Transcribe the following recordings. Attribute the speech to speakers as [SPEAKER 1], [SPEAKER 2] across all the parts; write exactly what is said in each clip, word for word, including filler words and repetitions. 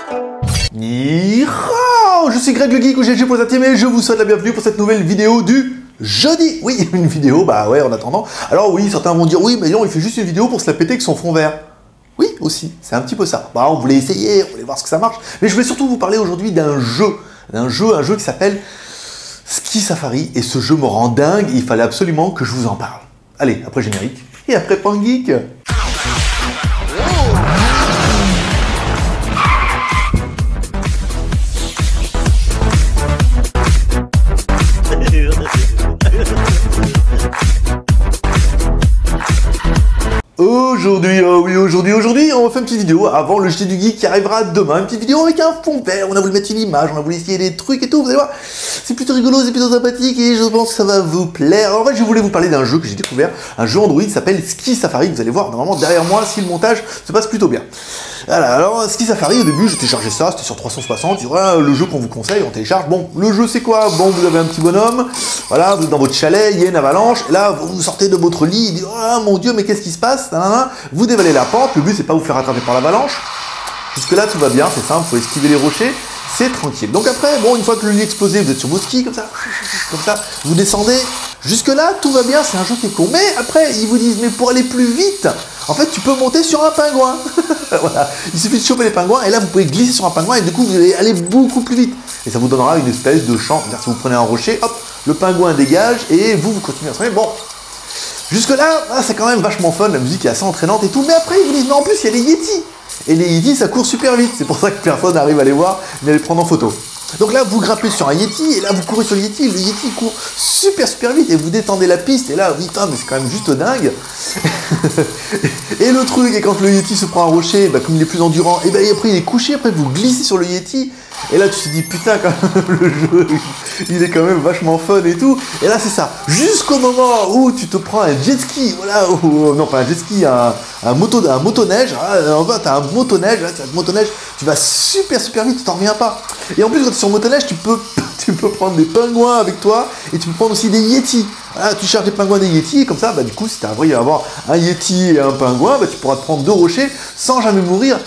[SPEAKER 1] Ni hao, je suis Greg le Geek ou G G pour les et je vous souhaite la bienvenue pour cette nouvelle vidéo du jeudi. Oui, une vidéo, bah ouais, en attendant. Alors oui, certains vont dire, oui, mais non, il fait juste une vidéo pour se la péter avec son fond vert. Oui, aussi, c'est un petit peu ça. Bah, on voulait essayer, on voulait voir ce que ça marche. Mais je voulais surtout vous parler aujourd'hui d'un jeu. D'un jeu, un jeu qui s'appelle Ski Safari. Et ce jeu me rend dingue, il fallait absolument que je vous en parle. Allez, après générique, et après Point Geek. Aujourd'hui, oh oui, aujourd'hui, aujourd'hui, on va faire une petite vidéo avant le jeté du geek qui arrivera demain. Une petite vidéo avec un fond vert, on a voulu mettre une image, on a voulu essayer des trucs et tout, vous allez voir. C'est plutôt rigolo, c'est plutôt sympathique et je pense que ça va vous plaire. Alors, en fait, je voulais vous parler d'un jeu que j'ai découvert, un jeu Android qui s'appelle Ski Safari. Vous allez voir, normalement, derrière moi, si le montage se passe plutôt bien. Voilà, alors Ski Safari, au début, j'ai téléchargé ça, c'était sur trois cent soixante, et voilà, le jeu qu'on vous conseille, on télécharge. Bon, le jeu, c'est quoi? Bon, vous avez un petit bonhomme, voilà, vous êtes dans votre chalet, il y a une avalanche, et là, vous sortez de votre lit, il dit, oh mon Dieu, mais qu'est-ce qui se passe? Vous dévalez la pente, le but, c'est pas vous faire attraper par l'avalanche. Jusque-là, tout va bien, c'est simple, il faut esquiver les rochers, c'est tranquille. Donc après, bon, une fois que le lit est explosé, vous êtes sur vos skis, comme ça, comme ça, vous descendez. Jusque-là, tout va bien, c'est un jeu qui est con. Mais après, ils vous disent, mais pour aller plus vite, en fait, tu peux monter sur un pingouin. Voilà, il suffit de choper les pingouins, et là, vous pouvez glisser sur un pingouin, et du coup, vous allez aller beaucoup plus vite. Et ça vous donnera une espèce de champ. C'est-à-dire, si vous prenez un rocher, hop, le pingouin dégage, et vous, vous continuez à se Bon, jusque-là, ah, c'est quand même vachement fun, la musique est assez entraînante et tout. Mais après, ils vous disent, mais en plus, il y a les Yétis. Et les Yétis, ça court super vite. C'est pour ça que personne n'arrive à les voir, ni à les prendre en photo. Donc là, vous grimpez sur un Yéti, et là, vous courez sur le Yéti. Le Yéti court super, super vite, et vous détendez la piste. Et là, oui, putain, mais c'est quand même juste dingue. Et le truc, et quand le Yéti se prend un rocher, bah, comme il est plus endurant, et bah, après, il est couché, après, vous glissez sur le Yéti. Et là, tu te dis, putain, quand même, le jeu, il est quand même vachement fun et tout. Et là, c'est ça. Jusqu'au moment où tu te prends un jet ski, voilà, ou, non, pas un jet ski, un, un, moto, un motoneige. En bas, t'as un motoneige, là, t'as un motoneige, tu vas super, super vite, tu t'en reviens pas. Et en plus, quand tu es sur motoneige, tu peux, tu peux prendre des pingouins avec toi et tu peux prendre aussi des Yétis. Voilà, tu charges des pingouins des Yétis, et comme ça, bah, du coup, si t'as envie d'avoir un Yéti et un pingouin, bah, tu pourras te prendre deux rochers sans jamais mourir.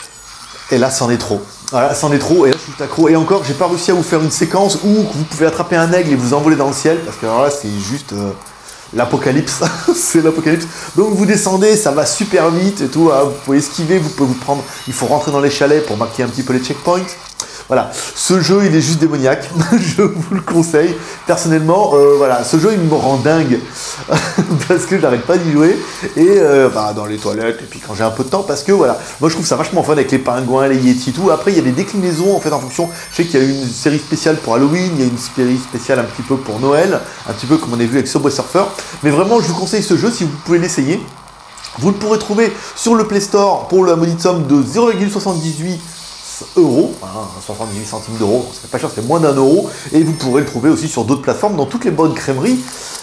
[SPEAKER 1] Et là, c'en est trop. Voilà, c'en est trop, et là je suis accro. Et encore, j'ai pas réussi à vous faire une séquence où vous pouvez attraper un aigle et vous envoler dans le ciel, parce que alors là, c'est juste euh, l'apocalypse. C'est l'apocalypse. Donc vous descendez, ça va super vite et tout. Hein, vous pouvez esquiver, vous pouvez vous prendre. Il faut rentrer dans les chalets pour marquer un petit peu les checkpoints. Voilà, ce jeu il est juste démoniaque, je vous le conseille. Personnellement, euh, voilà, ce jeu il me rend dingue parce que j'arrête pas d'y jouer et euh, bah, dans les toilettes et puis quand j'ai un peu de temps parce que voilà, moi je trouve ça vachement fun avec les pingouins, les Yétis, tout. Après il y a des déclinaisons en fait en fonction. Je sais qu'il y a une série spéciale pour Halloween, il y a une série spéciale un petit peu pour Noël, un petit peu comme on a vu avec Subway Surfer. Mais vraiment je vous conseille ce jeu si vous pouvez l'essayer. Vous le pourrez trouver sur le Play Store pour la maudite somme de zéro virgule soixante-dix-huit euros, hein, soixante-dix-huit centimes d'euros, c'est pas cher, c'est moins d'un euro, et vous pourrez le trouver aussi sur d'autres plateformes, dans toutes les bonnes crèmeries.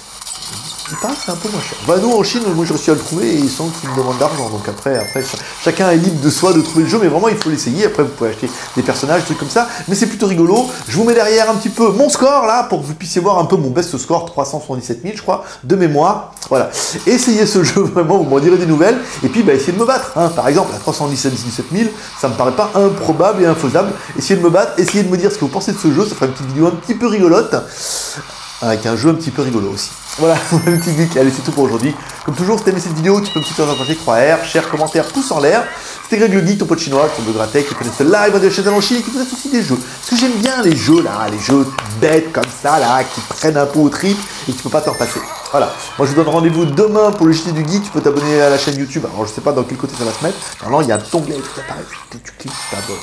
[SPEAKER 1] Il paraît que c'est un peu moins cher. Bah nous en Chine, moi j'ai réussi à le trouver et ils sont qui me demandent d'argent, donc après, après chacun est libre de soi de trouver le jeu, mais vraiment il faut l'essayer. Après vous pouvez acheter des personnages, des trucs comme ça, mais c'est plutôt rigolo. Je vous mets derrière un petit peu mon score là pour que vous puissiez voir un peu mon best score, trois cent soixante-dix-sept mille je crois, de mémoire. Voilà, essayez ce jeu vraiment, vous m'en direz des nouvelles, et puis bah, essayez de me battre. Hein. Par exemple, à trois cent dix-sept mille, ça me paraît pas improbable et infaisable. Essayez de me battre, essayez de me dire ce que vous pensez de ce jeu, ça fera une petite vidéo un petit peu rigolote, avec un jeu un petit peu rigolo aussi. Voilà, le petit geek, allez c'est tout pour aujourd'hui. Comme toujours, si t'as aimé cette vidéo, tu peux me soutenir dans le trois R, share, commentaire, pouce en l'air. C'était Greg le Geek, ton pote chinois, ton de Gratec, qui connaît ce live de la chaîne en Chine et qui vous aussi des jeux. Parce que j'aime bien les jeux là, les jeux bêtes comme ça là, qui prennent un peu au trip et que tu peux pas te repasser. Voilà, moi je vous donne rendez-vous demain pour le J T du Geek, tu peux t'abonner à la chaîne YouTube. Alors je sais pas dans quel côté ça va se mettre. Normalement il y a un onglet qui apparaît, tu cliques, tu t'abonnes.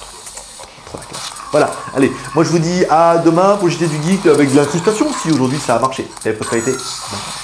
[SPEAKER 1] Trop la classe. Voilà, allez, moi je vous dis à demain pour le J T du Geek avec de l'incrustation si aujourd'hui ça a marché. Et prospérité.